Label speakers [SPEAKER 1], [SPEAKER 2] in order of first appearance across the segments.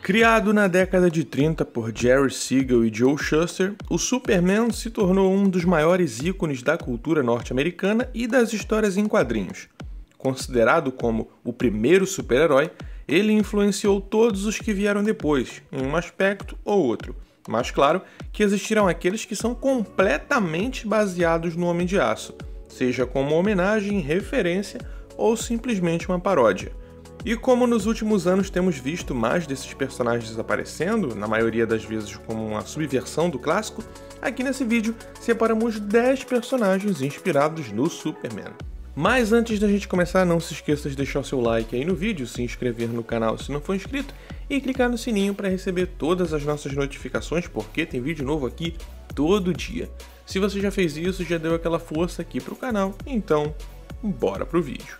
[SPEAKER 1] Criado na década de 30 por Jerry Siegel e Joe Shuster, o Superman se tornou um dos maiores ícones da cultura norte-americana e das histórias em quadrinhos. Considerado como o primeiro super-herói, ele influenciou todos os que vieram depois, em um aspecto ou outro. Mas claro que existirão aqueles que são completamente baseados no Homem de Aço, seja como homenagem, referência ou simplesmente uma paródia. E como nos últimos anos temos visto mais desses personagens aparecendo, na maioria das vezes como uma subversão do clássico, aqui nesse vídeo separamos 10 personagens inspirados no Superman. Mas antes da gente começar, não se esqueça de deixar o seu like aí no vídeo, se inscrever no canal se não for inscrito e clicar no sininho para receber todas as nossas notificações, porque tem vídeo novo aqui todo dia. Se você já fez isso, já deu aquela força aqui pro canal, então bora pro vídeo.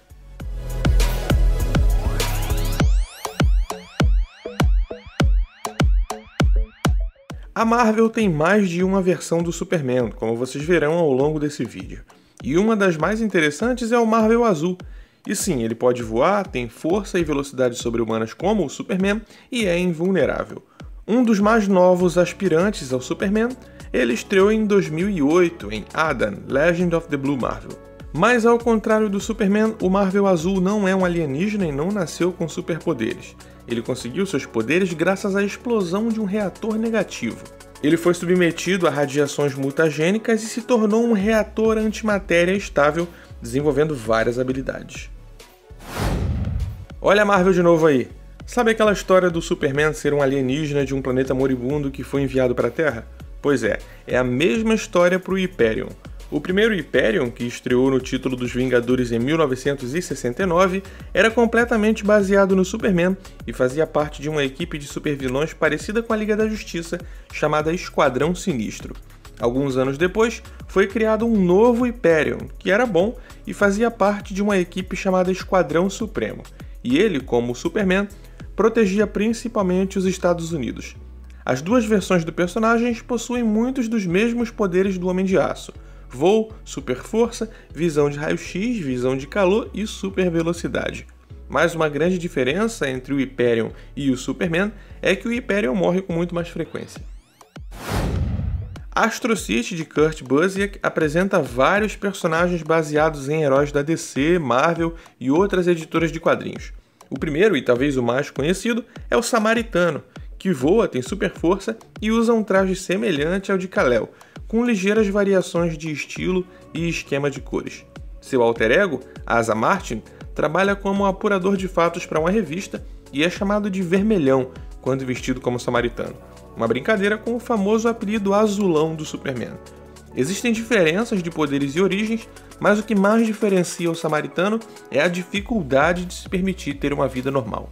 [SPEAKER 1] A Marvel tem mais de uma versão do Superman, como vocês verão ao longo desse vídeo. E uma das mais interessantes é o Marvel Azul. E sim, ele pode voar, tem força e velocidade sobre-humanas como o Superman e é invulnerável. Um dos mais novos aspirantes ao Superman, ele estreou em 2008 em Adam, Legend of the Blue Marvel. Mas ao contrário do Superman, o Marvel Azul não é um alienígena e não nasceu com superpoderes. Ele conseguiu seus poderes graças à explosão de um reator negativo. Ele foi submetido a radiações mutagênicas e se tornou um reator antimatéria estável, desenvolvendo várias habilidades. Olha a Marvel de novo aí. Sabe aquela história do Superman ser um alienígena de um planeta moribundo que foi enviado para a Terra? Pois é a mesma história para o Hyperion. O primeiro Hyperion, que estreou no título dos Vingadores em 1969, era completamente baseado no Superman e fazia parte de uma equipe de supervilões parecida com a Liga da Justiça, chamada Esquadrão Sinistro. Alguns anos depois, foi criado um novo Hyperion, que era bom e fazia parte de uma equipe chamada Esquadrão Supremo. E ele, como o Superman, protegia principalmente os Estados Unidos. As duas versões do personagem possuem muitos dos mesmos poderes do Homem de Aço: voo, super força, visão de raio-x, visão de calor e super velocidade. Mas uma grande diferença entre o Hyperion e o Superman é que o Hyperion morre com muito mais frequência. Astro City de Kurt Busiek apresenta vários personagens baseados em heróis da DC, Marvel e outras editoras de quadrinhos. O primeiro, e talvez o mais conhecido, é o Samaritano, que voa, tem super força e usa um traje semelhante ao de Kal-El, com ligeiras variações de estilo e esquema de cores. Seu alter ego, Asa Martin, trabalha como apurador de fatos para uma revista e é chamado de Vermelhão quando vestido como samaritano, uma brincadeira com o famoso apelido azulão do Superman. Existem diferenças de poderes e origens, mas o que mais diferencia o samaritano é a dificuldade de se permitir ter uma vida normal.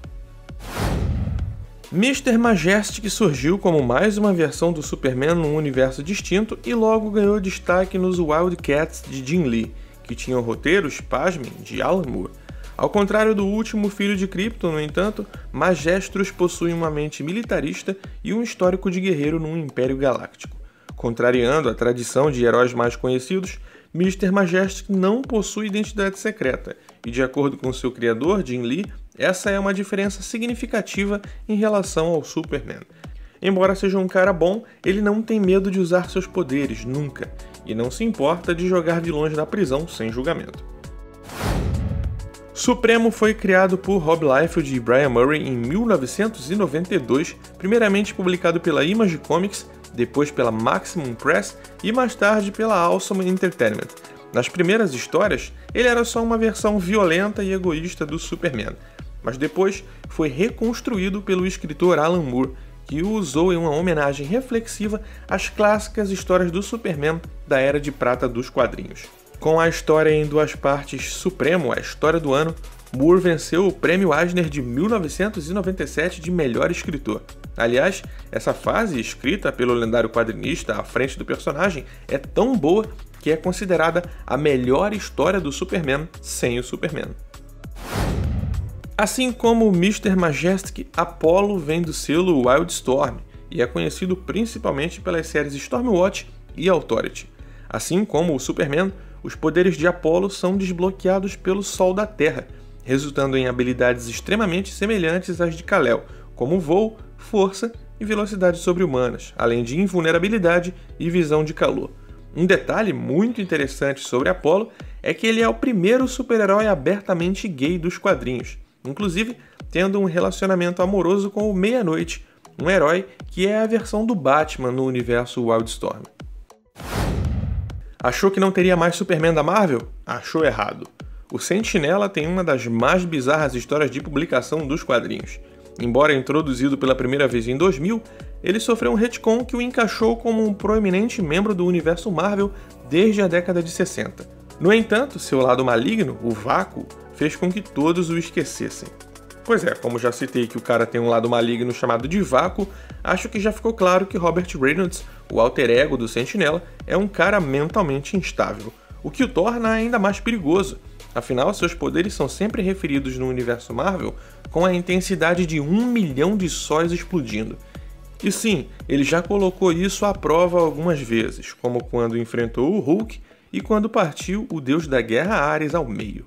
[SPEAKER 1] Mr. Majestyk surgiu como mais uma versão do Superman num universo distinto e logo ganhou destaque nos Wildcats de Jim Lee, que tinham roteiros, pasmem, de Alan Moore. Ao contrário do último filho de Krypton, no entanto, Majestros possui uma mente militarista e um histórico de guerreiro num império galáctico. Contrariando a tradição de heróis mais conhecidos, Mr. Majestyk não possui identidade secreta, e de acordo com seu criador, Jim Lee, essa é uma diferença significativa em relação ao Superman. Embora seja um cara bom, ele não tem medo de usar seus poderes, nunca, e não se importa de jogar vilões na prisão sem julgamento. Supremo foi criado por Rob Liefeld e Brian Murray em 1992, primeiramente publicado pela Image Comics, depois pela Maximum Press e mais tarde pela Awesome Entertainment. Nas primeiras histórias, ele era só uma versão violenta e egoísta do Superman, mas depois foi reconstruído pelo escritor Alan Moore, que o usou em uma homenagem reflexiva às clássicas histórias do Superman da Era de Prata dos quadrinhos. Com a história em duas partes Supremo, a história do ano, Moore venceu o Prêmio Eisner de 1997 de melhor escritor. Aliás, essa fase, escrita pelo lendário quadrinista à frente do personagem, é tão boa que é considerada a melhor história do Superman sem o Superman. Assim como o Mr. Majestyk, Apollo vem do selo Wildstorm e é conhecido principalmente pelas séries Stormwatch e Authority. Assim como o Superman, os poderes de Apollo são desbloqueados pelo Sol da Terra, resultando em habilidades extremamente semelhantes às de Kal-El, como voo, força e velocidade sobre-humanas, além de invulnerabilidade e visão de calor. Um detalhe muito interessante sobre Apollo é que ele é o primeiro super-herói abertamente gay dos quadrinhos, inclusive tendo um relacionamento amoroso com o Meia-Noite, um herói que é a versão do Batman no universo Wildstorm. Achou que não teria mais Superman da Marvel? Achou errado. O Sentinela tem uma das mais bizarras histórias de publicação dos quadrinhos. Embora introduzido pela primeira vez em 2000, ele sofreu um retcon que o encaixou como um proeminente membro do universo Marvel desde a década de 60. No entanto, seu lado maligno, o Vácuo, fez com que todos o esquecessem. Pois é, como já citei que o cara tem um lado maligno chamado de Vácuo, acho que já ficou claro que Robert Reynolds, o alter ego do Sentinela, é um cara mentalmente instável, o que o torna ainda mais perigoso. Afinal, seus poderes são sempre referidos no universo Marvel com a intensidade de 1 milhão de sóis explodindo. E sim, ele já colocou isso à prova algumas vezes, como quando enfrentou o Hulk e quando partiu o deus da guerra Ares ao meio.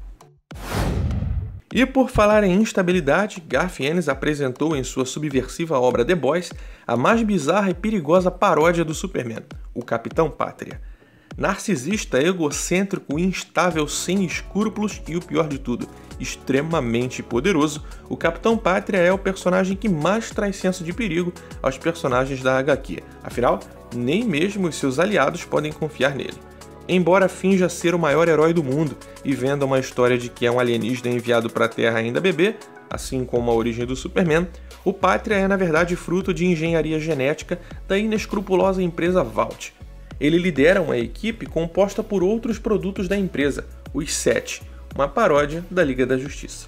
[SPEAKER 1] E por falar em instabilidade, Garth Ennis apresentou em sua subversiva obra The Boys a mais bizarra e perigosa paródia do Superman, o Capitão Pátria. Narcisista, egocêntrico, instável, sem escrúpulos e o pior de tudo, extremamente poderoso, o Capitão Pátria é o personagem que mais traz senso de perigo aos personagens da HQ. Afinal, nem mesmo os seus aliados podem confiar nele. Embora finja ser o maior herói do mundo e venda uma história de que é um alienígena enviado para a Terra ainda bebê, assim como a origem do Superman, o Pátria é na verdade fruto de engenharia genética da inescrupulosa empresa Vault. Ele lidera uma equipe composta por outros produtos da empresa, os Sete, uma paródia da Liga da Justiça.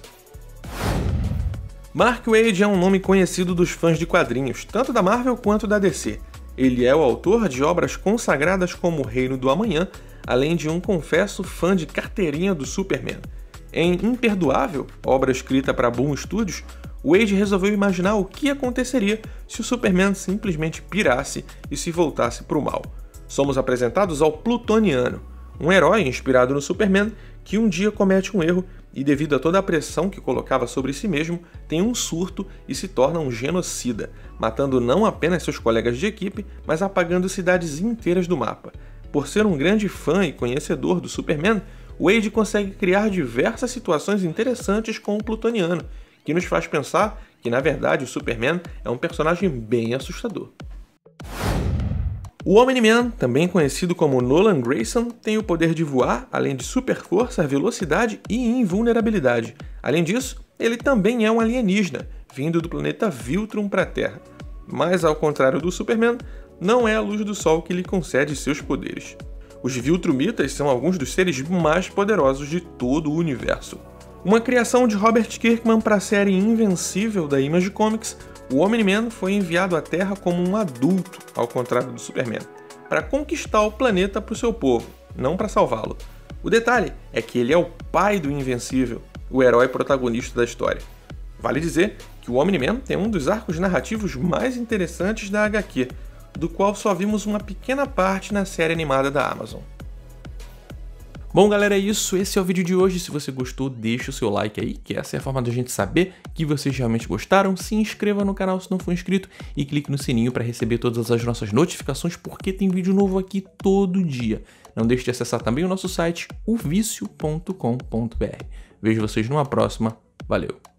[SPEAKER 1] Mark Waid é um nome conhecido dos fãs de quadrinhos, tanto da Marvel quanto da DC. Ele é o autor de obras consagradas como O Reino do Amanhã, além de um confesso fã de carteirinha do Superman. Em Imperdoável, obra escrita para Boom Studios, Waid resolveu imaginar o que aconteceria se o Superman simplesmente pirasse e se voltasse para o mal. Somos apresentados ao Plutoniano, um herói inspirado no Superman que um dia comete um erro e, devido a toda a pressão que colocava sobre si mesmo, tem um surto e se torna um genocida, matando não apenas seus colegas de equipe, mas apagando cidades inteiras do mapa. Por ser um grande fã e conhecedor do Superman, Waid consegue criar diversas situações interessantes com o Plutoniano, que nos faz pensar que, na verdade, o Superman é um personagem bem assustador. O Omni-Man, também conhecido como Nolan Grayson, tem o poder de voar, além de super força, velocidade e invulnerabilidade. Além disso, ele também é um alienígena, vindo do planeta Viltrum para a Terra. Mas, ao contrário do Superman, não é a luz do Sol que lhe concede seus poderes. Os Viltrumitas são alguns dos seres mais poderosos de todo o universo. Uma criação de Robert Kirkman para a série Invencível da Image Comics, o Omni-Man foi enviado à Terra como um adulto, ao contrário do Superman, para conquistar o planeta para o seu povo, não para salvá-lo. O detalhe é que ele é o pai do Invencível, o herói protagonista da história. Vale dizer que o Omni-Man tem um dos arcos narrativos mais interessantes da HQ, do qual só vimos uma pequena parte na série animada da Amazon. Bom, galera, é isso. Esse é o vídeo de hoje. Se você gostou, deixa o seu like aí, que essa é a forma da gente saber que vocês realmente gostaram. Se inscreva no canal se não for inscrito e clique no sininho para receber todas as nossas notificações, porque tem vídeo novo aqui todo dia. Não deixe de acessar também o nosso site, ovicio.com.br. Vejo vocês numa próxima. Valeu!